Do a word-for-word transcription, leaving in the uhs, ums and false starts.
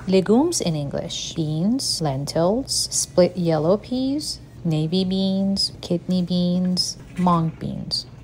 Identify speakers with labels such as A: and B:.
A: Legumes in English: beans, lentils, split yellow peas, navy beans, kidney beans, mung beans.